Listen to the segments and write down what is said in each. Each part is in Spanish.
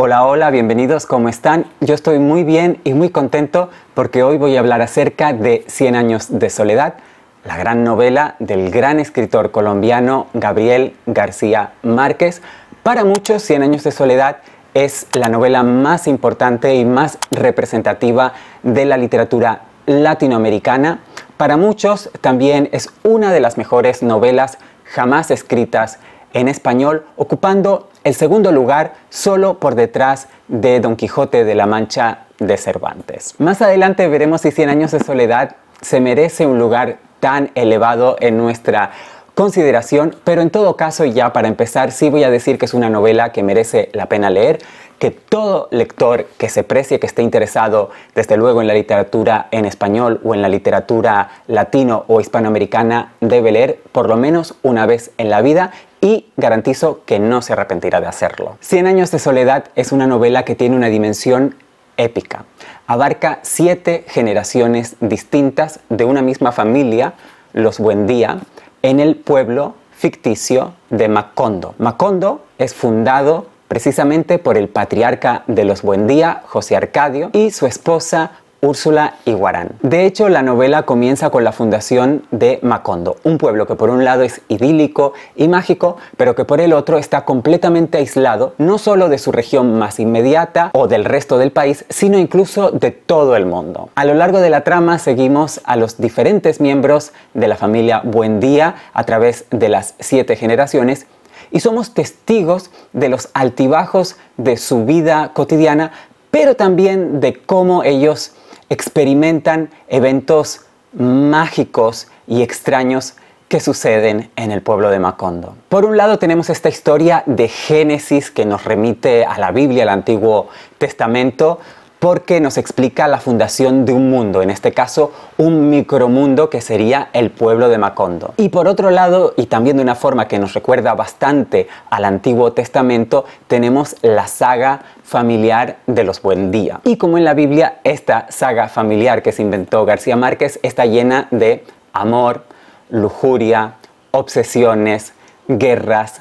Hola, hola, bienvenidos, ¿cómo están? Yo estoy muy bien y muy contento porque hoy voy a hablar acerca de 100 años de soledad, la gran novela del gran escritor colombiano Gabriel García Márquez. Para muchos, 100 años de soledad es la novela más importante y más representativa de la literatura latinoamericana. Para muchos también es una de las mejores novelas jamás escritas en español, ocupando el segundo lugar solo por detrás de Don Quijote de la Mancha de Cervantes. Más adelante veremos si 100 años de soledad se merece un lugar tan elevado en nuestra consideración, pero en todo caso, ya para empezar, sí voy a decir que es una novela que merece la pena leer, que todo lector que se precie, que esté interesado desde luego en la literatura en español o en la literatura latino o hispanoamericana debe leer por lo menos una vez en la vida, y garantizo que no se arrepentirá de hacerlo. 100 años de soledad es una novela que tiene una dimensión épica. Abarca 7 generaciones distintas de una misma familia, los Buendía, en el pueblo ficticio de Macondo. Macondo es fundado precisamente por el patriarca de los Buendía, José Arcadio, y su esposa Úrsula Iguarán. De hecho, la novela comienza con la fundación de Macondo, un pueblo que por un lado es idílico y mágico, pero que por el otro está completamente aislado, no solo de su región más inmediata o del resto del país, sino incluso de todo el mundo. A lo largo de la trama seguimos a los diferentes miembros de la familia Buendía a través de las 7 generaciones, y somos testigos de los altibajos de su vida cotidiana, pero también de cómo ellos experimentan eventos mágicos y extraños que suceden en el pueblo de Macondo. Por un lado tenemos esta historia de Génesis que nos remite a la Biblia, al Antiguo Testamento, porque nos explica la fundación de un mundo, en este caso un micromundo que sería el pueblo de Macondo. Y por otro lado, y también de una forma que nos recuerda bastante al Antiguo Testamento, tenemos la saga familiar de los Buendía. Y como en la Biblia, esta saga familiar que se inventó García Márquez está llena de amor, lujuria, obsesiones, guerras,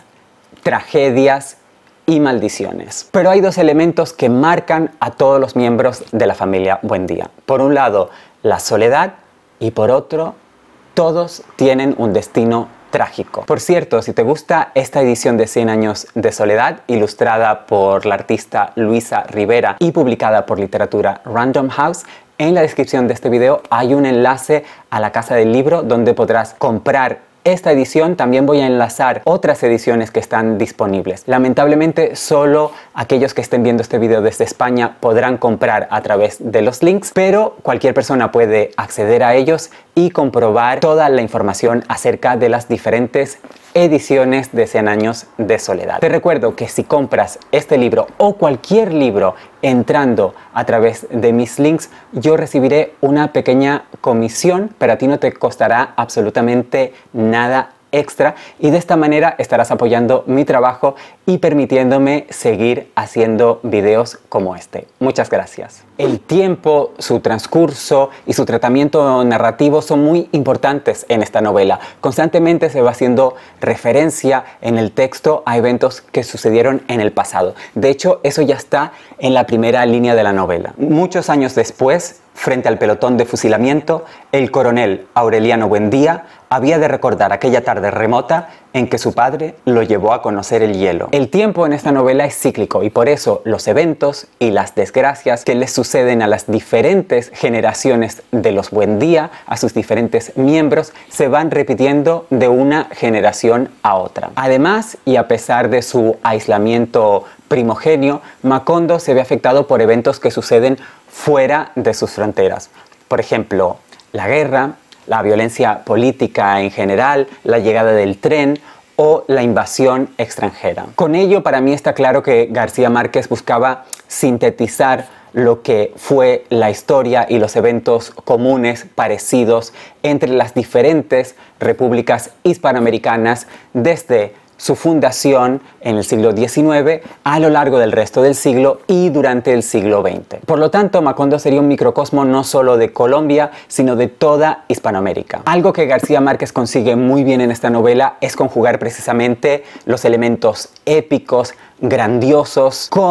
tragedias y maldiciones. Pero hay 2 elementos que marcan a todos los miembros de la familia Buendía. Por un lado, la soledad, y por otro, todos tienen un destino trágico. Por cierto, si te gusta esta edición de 100 años de soledad, ilustrada por la artista Luisa Rivera y publicada por Literatura Random House, en la descripción de este video hay un enlace a la casa del libro donde podrás comprar esta edición. También voy a enlazar otras ediciones que están disponibles. Lamentablemente, solo aquellos que estén viendo este video desde España podrán comprar a través de los links, pero cualquier persona puede acceder a ellos y comprobar toda la información acerca de las diferentes ediciones de 100 años de soledad. Te recuerdo que si compras este libro o cualquier libro entrando a través de mis links, yo recibiré una pequeña comisión, pero a ti no te costará absolutamente nada extra, y de esta manera estarás apoyando mi trabajo y permitiéndome seguir haciendo videos como este. Muchas gracias. El tiempo, su transcurso y su tratamiento narrativo son muy importantes en esta novela. Constantemente se va haciendo referencia en el texto a eventos que sucedieron en el pasado. De hecho, eso ya está en la primera línea de la novela. Muchos años después, frente al pelotón de fusilamiento, el coronel Aureliano Buendía había de recordar aquella tarde remota en que su padre lo llevó a conocer el hielo. El tiempo en esta novela es cíclico y por eso los eventos y las desgracias que les suceden a las diferentes generaciones de los Buendía, a sus diferentes miembros, se van repitiendo de una generación a otra. Además, y a pesar de su aislamiento primogenio, Macondo se ve afectado por eventos que suceden fuera de sus fronteras. Por ejemplo, la guerra, la violencia política en general, la llegada del tren o la invasión extranjera. Con ello, para mí está claro que García Márquez buscaba sintetizar lo que fue la historia y los eventos comunes, parecidos, entre las diferentes repúblicas hispanoamericanas desde su fundación en el siglo XIX a lo largo del resto del siglo y durante el siglo XX. Por lo tanto, Macondo sería un microcosmo no solo de Colombia, sino de toda Hispanoamérica. Algo que García Márquez consigue muy bien en esta novela es conjugar precisamente los elementos épicos, grandiosos, con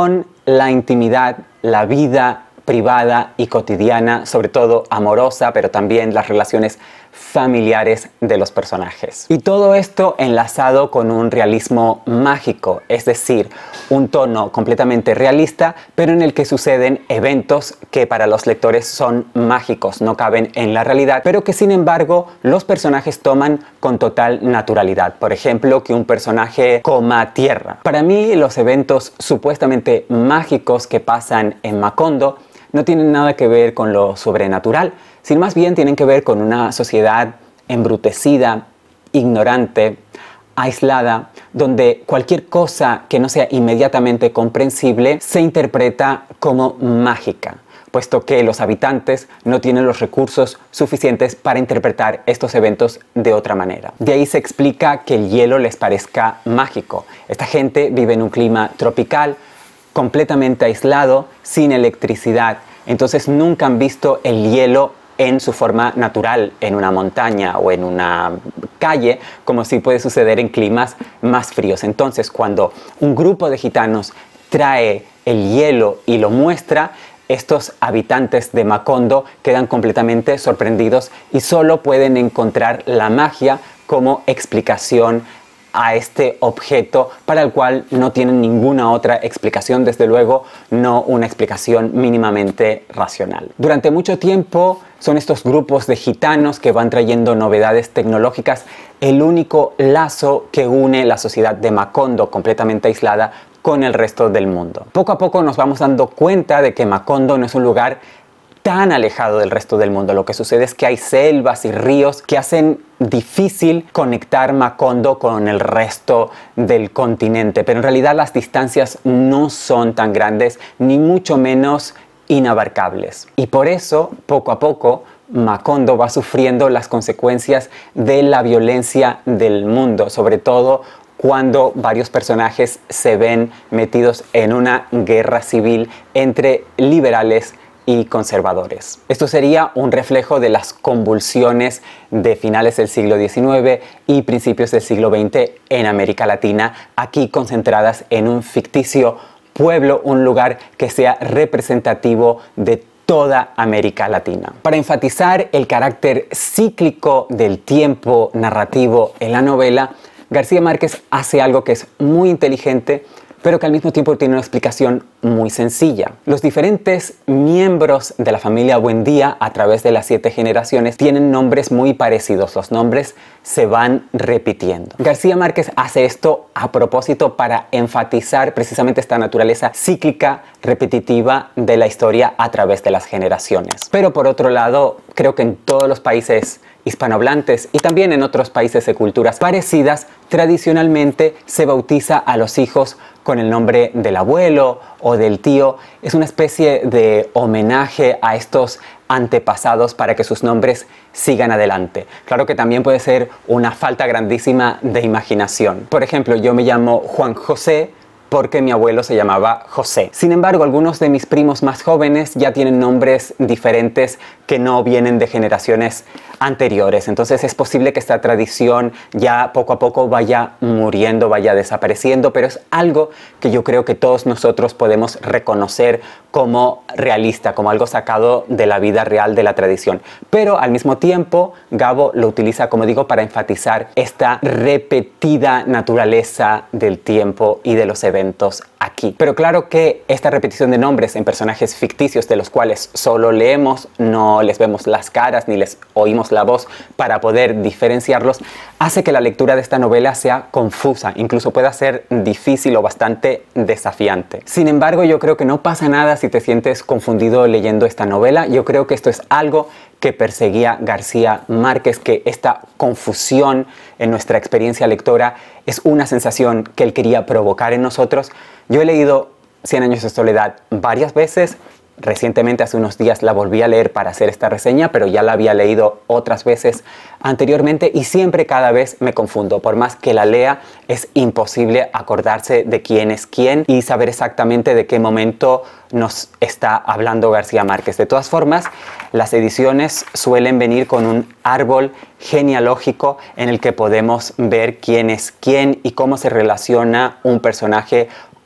la intimidad, la vida privada y cotidiana, sobre todo amorosa, pero también las relaciones familiares de los personajes. Y todo esto enlazado con un realismo mágico, es decir, un tono completamente realista, pero en el que suceden eventos que para los lectores son mágicos, no caben en la realidad, pero que sin embargo los personajes toman con total naturalidad. Por ejemplo, que un personaje coma tierra. Para mí, los eventos supuestamente mágicos que pasan en Macondo no tienen nada que ver con lo sobrenatural, sino más bien tienen que ver con una sociedad embrutecida, ignorante, aislada, donde cualquier cosa que no sea inmediatamente comprensible se interpreta como mágica, puesto que los habitantes no tienen los recursos suficientes para interpretar estos eventos de otra manera. De ahí se explica que el hielo les parezca mágico. Esta gente vive en un clima tropical, completamente aislado, sin electricidad. Entonces nunca han visto el hielo en su forma natural, en una montaña o en una calle, como sí puede suceder en climas más fríos. Entonces, cuando un grupo de gitanos trae el hielo y lo muestra, estos habitantes de Macondo quedan completamente sorprendidos y solo pueden encontrar la magia como explicación a este objeto para el cual no tienen ninguna otra explicación, desde luego no una explicación mínimamente racional. Durante mucho tiempo son estos grupos de gitanos que van trayendo novedades tecnológicas el único lazo que une la sociedad de Macondo, completamente aislada, con el resto del mundo. Poco a poco nos vamos dando cuenta de que Macondo no es un lugar tan alejado del resto del mundo. Lo que sucede es que hay selvas y ríos que hacen difícil conectar Macondo con el resto del continente, pero en realidad las distancias no son tan grandes, ni mucho menos inabarcables. Y por eso, poco a poco, Macondo va sufriendo las consecuencias de la violencia del mundo, sobre todo cuando varios personajes se ven metidos en una guerra civil entre liberales y conservadores. Esto sería un reflejo de las convulsiones de finales del siglo XIX y principios del siglo XX en América Latina, aquí concentradas en un ficticio pueblo, un lugar que sea representativo de toda América Latina. Para enfatizar el carácter cíclico del tiempo narrativo en la novela, García Márquez hace algo que es muy inteligente, pero que al mismo tiempo tiene una explicación muy sencilla. Los diferentes miembros de la familia Buendía, a través de las 7 generaciones, tienen nombres muy parecidos. Los nombres se van repitiendo. García Márquez hace esto a propósito para enfatizar precisamente esta naturaleza cíclica, repetitiva de la historia a través de las generaciones. Pero por otro lado, creo que en todos los países hispanohablantes y también en otros países de culturas parecidas, tradicionalmente se bautiza a los hijos con el nombre del abuelo o del tío. Es una especie de homenaje a estos antepasados para que sus nombres sigan adelante. Claro que también puede ser una falta grandísima de imaginación. Por ejemplo, yo me llamo Juan José porque mi abuelo se llamaba José. Sin embargo, algunos de mis primos más jóvenes ya tienen nombres diferentes que no vienen de generaciones anteriores. Entonces es posible que esta tradición ya poco a poco vaya muriendo, vaya desapareciendo, pero es algo que yo creo que todos nosotros podemos reconocer como realista, como algo sacado de la vida real de la tradición. Pero al mismo tiempo, Gabo lo utiliza, como digo, para enfatizar esta repetida naturaleza del tiempo y de los eventos aquí. Pero claro que esta repetición de nombres en personajes ficticios de los cuales solo leemos, no les vemos las caras ni les oímos la voz para poder diferenciarlos, hace que la lectura de esta novela sea confusa, incluso pueda ser difícil o bastante desafiante. Sin embargo, yo creo que no pasa nada si te sientes confundido leyendo esta novela. Yo creo que esto es algo que perseguía García Márquez, que esta confusión en nuestra experiencia lectora es una sensación que él quería provocar en nosotros. Yo he leído 100 años de soledad varias veces. Recientemente, hace unos días, la volví a leer para hacer esta reseña, pero ya la había leído otras veces anteriormente y siempre, cada vez me confundo. Por más que la lea, es imposible acordarse de quién es quién y saber exactamente de qué momento nos está hablando García Márquez. De todas formas, las ediciones suelen venir con un árbol genealógico en el que podemos ver quién es quién y cómo se relaciona un personaje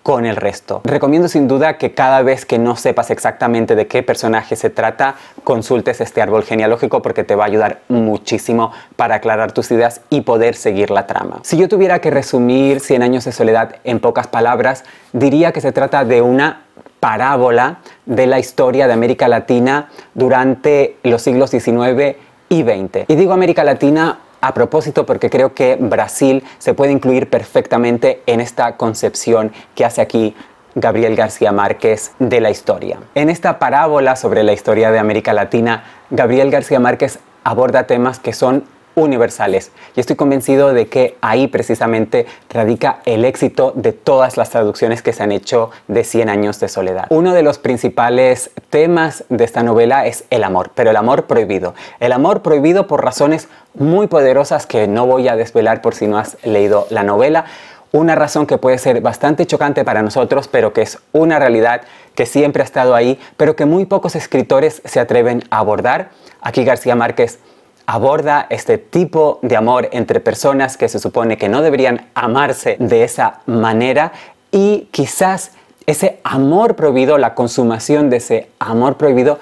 con el resto. Recomiendo sin duda que cada vez que no sepas exactamente de qué personaje se trata, consultes este árbol genealógico porque te va a ayudar muchísimo para aclarar tus ideas y poder seguir la trama. Si yo tuviera que resumir Cien años de soledad en pocas palabras, diría que se trata de una parábola de la historia de América Latina durante los siglos XIX y XX. Y digo América Latina a propósito porque creo que Brasil se puede incluir perfectamente en esta concepción que hace aquí Gabriel García Márquez de la historia. En esta parábola sobre la historia de América Latina, Gabriel García Márquez aborda temas que son universales y estoy convencido de que ahí precisamente radica el éxito de todas las traducciones que se han hecho de Cien años de soledad. Uno de los principales temas de esta novela es el amor, pero el amor prohibido. El amor prohibido por razones muy poderosas que no voy a desvelar por si no has leído la novela. Una razón que puede ser bastante chocante para nosotros, pero que es una realidad que siempre ha estado ahí, pero que muy pocos escritores se atreven a abordar. Aquí García Márquez aborda este tipo de amor entre personas que se supone que no deberían amarse de esa manera y quizás ese amor prohibido, la consumación de ese amor prohibido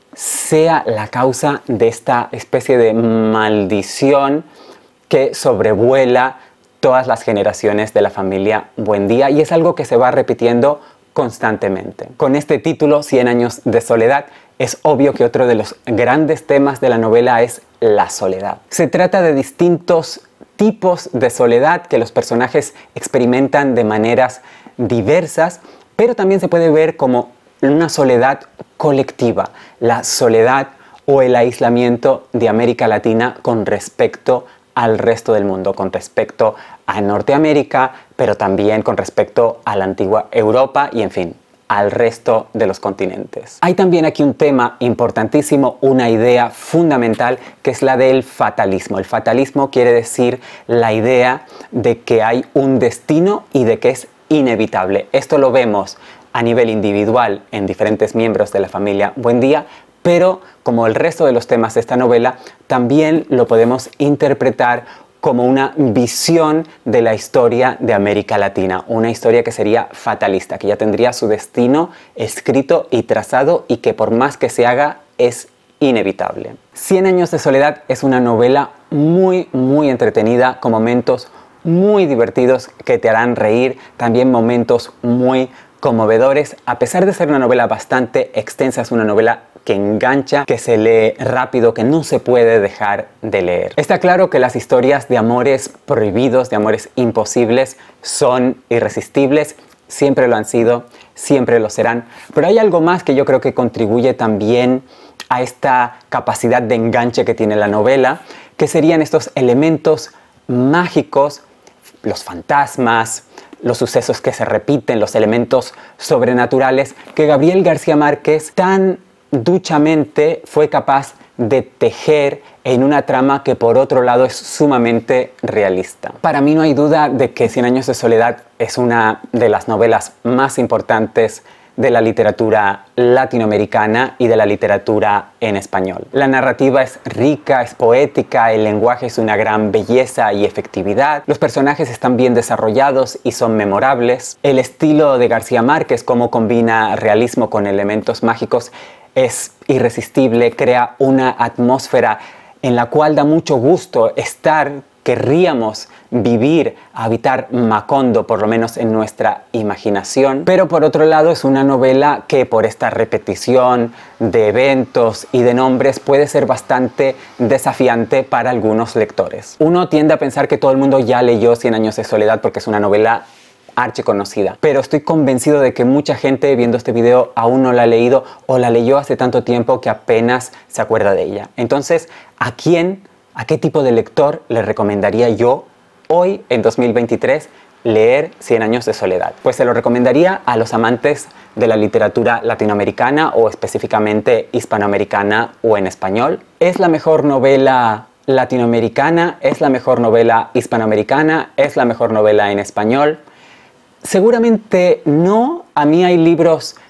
sea la causa de esta especie de maldición que sobrevuela todas las generaciones de la familia Buendía y es algo que se va repitiendo constantemente. Con este título, Cien años de soledad, es obvio que otro de los grandes temas de la novela es la soledad. Se trata de distintos tipos de soledad que los personajes experimentan de maneras diversas, pero también se puede ver como una soledad colectiva, la soledad o el aislamiento de América Latina con respecto al resto del mundo, con respecto a Norteamérica, pero también con respecto a la antigua Europa y, en fin, al resto de los continentes. Hay también aquí un tema importantísimo, una idea fundamental, que es la del fatalismo. El fatalismo quiere decir la idea de que hay un destino y de que es inevitable. Esto lo vemos a nivel individual en diferentes miembros de la familia Buendía, pero como el resto de los temas de esta novela, también lo podemos interpretar como una visión de la historia de América Latina, una historia que sería fatalista, que ya tendría su destino escrito y trazado y que por más que se haga es inevitable. Cien años de soledad es una novela muy entretenida, con momentos muy divertidos que te harán reír, también momentos muy conmovedores. A pesar de ser una novela bastante extensa, es una novela que engancha, que se lee rápido, que no se puede dejar de leer. Está claro que las historias de amores prohibidos, de amores imposibles, son irresistibles, siempre lo han sido, siempre lo serán, pero hay algo más que yo creo que contribuye también a esta capacidad de enganche que tiene la novela, que serían estos elementos mágicos, los fantasmas, los sucesos que se repiten, los elementos sobrenaturales que Gabriel García Márquez tan duchamente fue capaz de tejer en una trama que por otro lado es sumamente realista. Para mí no hay duda de que Cien años de soledad es una de las novelas más importantes de la literatura latinoamericana y de la literatura en español. La narrativa es rica, es poética, el lenguaje es una gran belleza y efectividad, los personajes están bien desarrollados y son memorables, el estilo de García Márquez, cómo combina realismo con elementos mágicos, es irresistible, crea una atmósfera en la cual da mucho gusto estar. Querríamos vivir, habitar Macondo, por lo menos en nuestra imaginación. Pero por otro lado es una novela que por esta repetición de eventos y de nombres puede ser bastante desafiante para algunos lectores. Uno tiende a pensar que todo el mundo ya leyó Cien años de soledad porque es una novela archiconocida, pero estoy convencido de que mucha gente viendo este video aún no la ha leído o la leyó hace tanto tiempo que apenas se acuerda de ella. Entonces, ¿a qué tipo de lector le recomendaría yo hoy, en 2023, leer Cien años de soledad? Pues se lo recomendaría a los amantes de la literatura latinoamericana o específicamente hispanoamericana o en español. ¿Es la mejor novela latinoamericana? ¿Es la mejor novela hispanoamericana? ¿Es la mejor novela en español? Seguramente no. A mí hay libros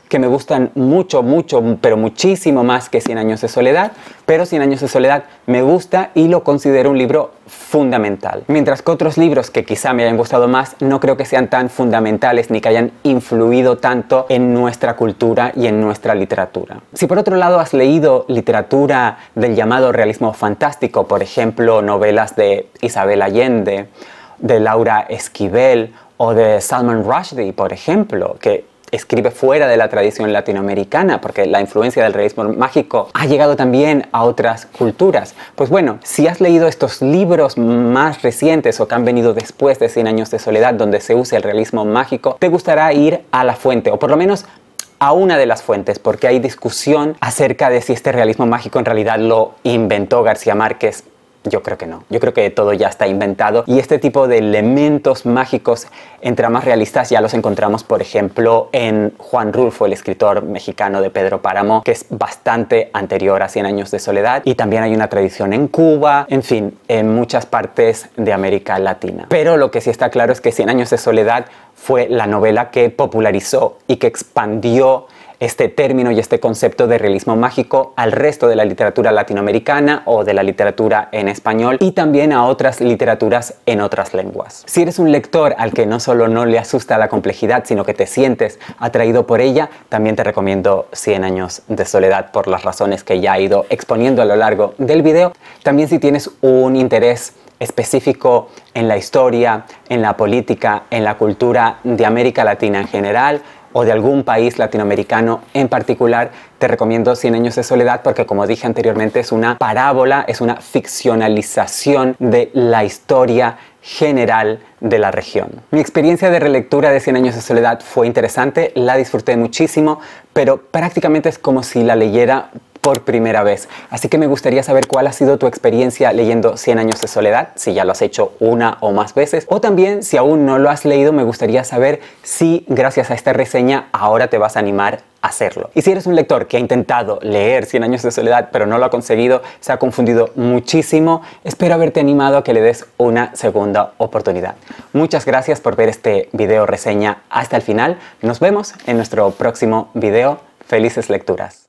que me gustan mucho, pero muchísimo más que Cien años de soledad, pero Cien años de soledad me gusta y lo considero un libro fundamental. Mientras que otros libros que quizá me hayan gustado más, no creo que sean tan fundamentales ni que hayan influido tanto en nuestra cultura y en nuestra literatura. Si por otro lado has leído literatura del llamado realismo fantástico, por ejemplo, novelas de Isabel Allende, de Laura Esquivel o de Salman Rushdie, por ejemplo, que escribe fuera de la tradición latinoamericana, porque la influencia del realismo mágico ha llegado también a otras culturas. Pues bueno, si has leído estos libros más recientes o que han venido después de Cien años de soledad, donde se usa el realismo mágico, te gustará ir a la fuente, o por lo menos a una de las fuentes, porque hay discusión acerca de si este realismo mágico en realidad lo inventó García Márquez. Yo creo que no. Yo creo que todo ya está inventado y este tipo de elementos mágicos entre más realistas ya los encontramos, por ejemplo, en Juan Rulfo, el escritor mexicano de Pedro Páramo, que es bastante anterior a Cien años de soledad, y también hay una tradición en Cuba, en fin, en muchas partes de América Latina. Pero lo que sí está claro es que Cien años de soledad fue la novela que popularizó y que expandió este término y este concepto de realismo mágico al resto de la literatura latinoamericana o de la literatura en español y también a otras literaturas en otras lenguas. Si eres un lector al que no solo no le asusta la complejidad, sino que te sientes atraído por ella, también te recomiendo Cien años de soledad por las razones que ya he ido exponiendo a lo largo del video. También si tienes un interés específico en la historia, en la política, en la cultura de América Latina en general, o de algún país latinoamericano en particular, te recomiendo Cien años de soledad porque, como dije anteriormente, es una parábola, es una ficcionalización de la historia general de la región. Mi experiencia de relectura de Cien años de soledad fue interesante, la disfruté muchísimo, pero prácticamente es como si la leyera por primera vez. Así que me gustaría saber cuál ha sido tu experiencia leyendo Cien años de soledad, si ya lo has hecho una o más veces, o también si aún no lo has leído, me gustaría saber si gracias a esta reseña ahora te vas a animar a hacerlo. Y si eres un lector que ha intentado leer Cien años de soledad pero no lo ha conseguido, se ha confundido muchísimo, espero haberte animado a que le des una segunda oportunidad. Muchas gracias por ver este video reseña hasta el final. Nos vemos en nuestro próximo video. Felices lecturas.